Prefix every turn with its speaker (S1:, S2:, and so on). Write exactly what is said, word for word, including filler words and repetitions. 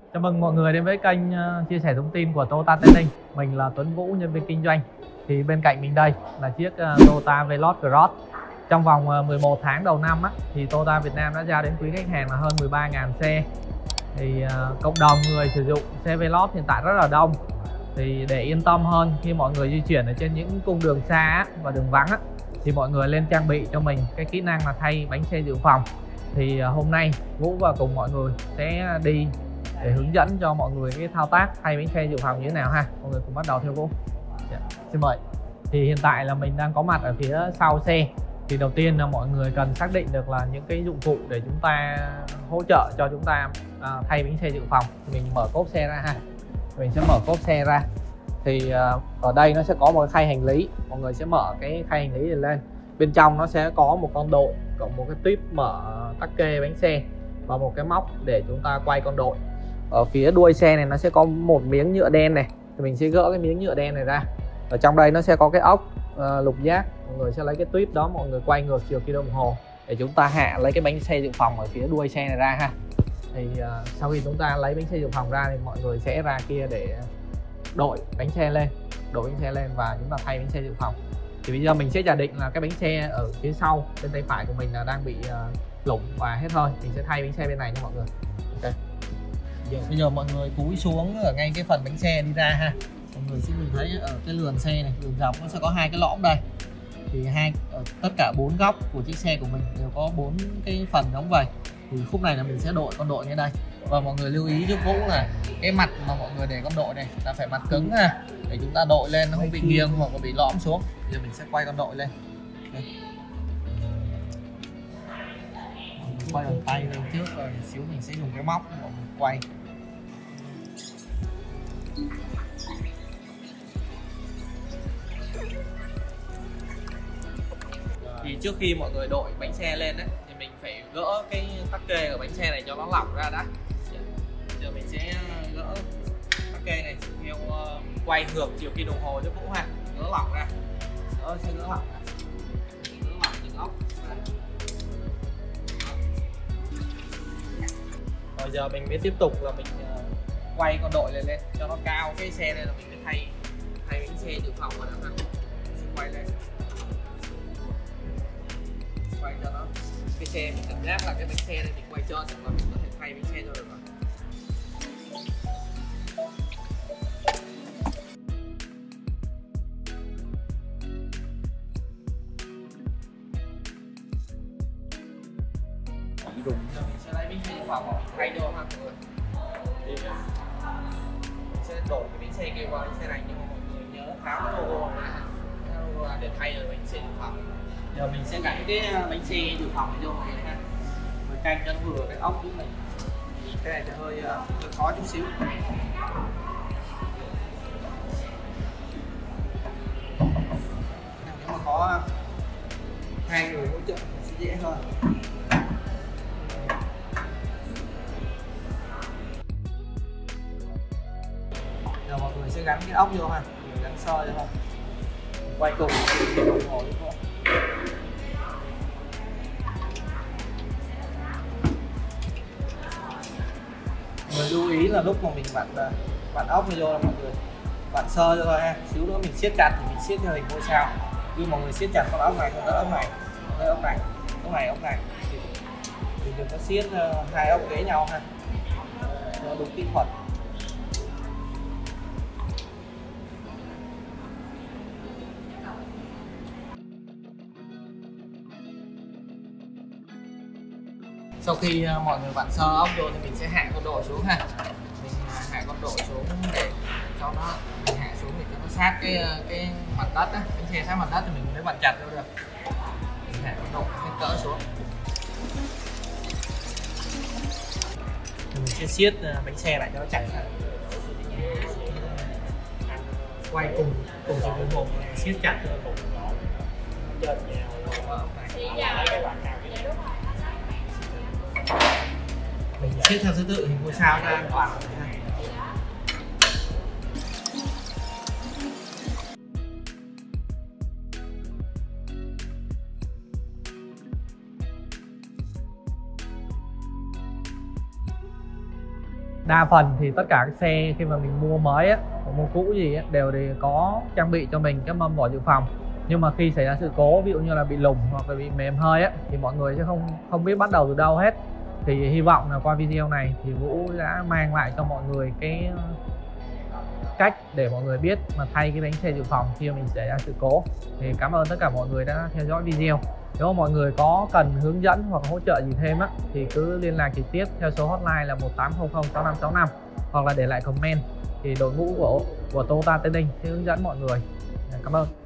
S1: Chào mừng mọi người đến với kênh uh, chia sẻ thông tin của Toyota Tây Ninh. Mình là Tuấn Vũ, nhân viên kinh doanh. Thì bên cạnh mình đây là chiếc uh, Toyota Veloz Cross. Trong vòng uh, mười một tháng đầu năm á, thì Toyota Việt Nam đã giao đến quý khách hàng là hơn mười ba nghìn xe. Thì uh, cộng đồng người sử dụng xe Veloz hiện tại rất là đông. Thì để yên tâm hơn khi mọi người di chuyển ở trên những cung đường xa á, và đường vắng á, thì mọi người lên trang bị cho mình cái kỹ năng là thay bánh xe dự phòng. Thì uh, hôm nay Vũ và cùng mọi người sẽ đi để hướng dẫn cho mọi người cái thao tác thay bánh xe dự phòng như thế nào ha. Mọi người cùng bắt đầu theo Vũ. Yeah. Xin mời. Thì hiện tại là mình đang có mặt ở phía sau xe. Thì đầu tiên là mọi người cần xác định được là những cái dụng cụ để chúng ta hỗ trợ cho chúng ta à, thay bánh xe dự phòng. Thì mình mở cốp xe ra ha. Mình sẽ mở cốp xe ra. Thì à, ở đây nó sẽ có một cái khay hành lý. Mọi người sẽ mở cái khay hành lý này lên. Bên trong nó sẽ có một con đội cộng một cái tuyếp mở tắc kê bánh xe và một cái móc để chúng ta quay con đội. Ở phía đuôi xe này nó sẽ có một miếng nhựa đen này, thì mình sẽ gỡ cái miếng nhựa đen này ra. Ở trong đây nó sẽ có cái ốc uh, lục giác. Mọi người sẽ lấy cái tuyếp đó, mọi người quay ngược chiều kim đồng hồ để chúng ta hạ lấy cái bánh xe dự phòng ở phía đuôi xe này ra ha. Thì uh, sau khi chúng ta lấy bánh xe dự phòng ra thì mọi người sẽ ra kia để đội bánh xe lên, đội bánh xe lên và chúng ta thay bánh xe dự phòng. Thì bây giờ mình sẽ giả định là cái bánh xe ở phía sau bên tay phải của mình là đang bị uh, lủng và hết hơi. Mình sẽ thay bánh xe bên này nha mọi người. Ok. Bây giờ mọi người cúi xuống ở ngay cái phần bánh xe đi ra ha. Mọi người sẽ nhìn thấy ở cái lườn xe này, lườn dọc nó sẽ có hai cái lõm đây. Thì hai ở tất cả bốn góc của chiếc xe của mình đều có bốn cái phần giống vậy. Thì khúc này là mình sẽ đội con đội ngay đây. Và mọi người lưu ý giúp Vũ là cái mặt mà mọi người để con đội này là phải mặt cứng ha, để chúng ta đội lên nó không bị nghiêng hoặc là bị lõm xuống. Bây giờ mình sẽ quay con đội lên. Đây. Quay bằng tay lên trước rồi xíu mình sẽ dùng cái móc để mình quay. Thì trước khi mọi người đội bánh xe lên ấy, thì mình phải gỡ cái tắc kê ở bánh xe này cho nó lỏng ra đã. Giờ mình sẽ gỡ tắc kê này theo uh, quay ngược chiều kim đồng hồ cho Vũ ha, gỡ lỏng ra, gỡ sẽ gỡ lỏng ra, gỡ lỏng những ốc. Rồi giờ mình mới tiếp tục là mình uh, quay con đội này lên cho nó cao cái xe này, là mình mới thay thay bánh xe dự phòng vào đó ha. Sẽ quay lên, quay cho nó cái xe mình cảm giác là cái bánh xe này mình quay trơn rồi là mình có thể thay bánh xe cho được rồi. Đúng. Giờ mình sẽ lấy bánh xe dự phòng thay cho ha mọi người. Thì mình sẽ đổi cái bánh xe kia qua bánh xe này, nhưng mà mọi người nhớ tháo cái logo ra, cái logo ra để thay được bánh xe dự phòng. Giờ mình sẽ gắn cái bánh xe dự phòng vô này ha, mình canh cho nó vừa cái ốc của mình. Cái này thì hơi, hơi khó chút xíu. Nếu mà có hai người hỗ trợ thì sẽ dễ hơn. Giờ mọi người sẽ gắn cái ốc vô ha, mình gắn sơ cho thôi. Quay cùng cái đồng hồ luôn thôi. Mình lưu ý là lúc mà mình vặn vặn ốc vô là mọi người vặn sơ cho thôi ha, xíu nữa mình siết chặt thì mình siết theo hình ngôi sao. Khi mọi người siết chặt con ốc này, con ốc này, con ốc này, ốc này, ốc này thì mình đừng có siết hai ốc kế nhau ha, cho đúng kỹ thuật. Sau khi mọi người vặn sơ ốc vô thì mình sẽ hạ con đội xuống ha. Mình hạ con đội xuống để cho nó, mình hạ xuống để cho nó sát cái cái mặt đất á, bánh xe sát mặt đất thì mình mới vặn chặt vô được. Mình hạ con đội cái cỡ xuống. Thì mình sẽ siết bánh xe lại cho nó chặt. Quay cùng cùng chiều đồng hồ siết chặt rồi. Mình siết theo thứ tự hình ngôi sao cho an toàn. đa phần thì tất cả các xe khi mà mình mua mới á, mua cũ gì á, đều đều có trang bị cho mình cái mâm vỏ dự phòng. Nhưng mà khi xảy ra sự cố, ví dụ như là bị lủng hoặc là bị mềm hơi á, thì mọi người sẽ không không biết bắt đầu từ đâu hết. Thì hy vọng là qua video này thì Vũ đã mang lại cho mọi người cái cách để mọi người biết mà thay cái bánh xe dự phòng khi mà mình xảy ra sự cố. Thì cảm ơn tất cả mọi người đã theo dõi video. Nếu mà mọi người có cần hướng dẫn hoặc hỗ trợ gì thêm á, thì cứ liên lạc trực tiếp theo số hotline là một tám không không sáu năm sáu năm hoặc là để lại comment, thì đội ngũ của của Toyota Tây Ninh sẽ hướng dẫn mọi người. Cảm ơn.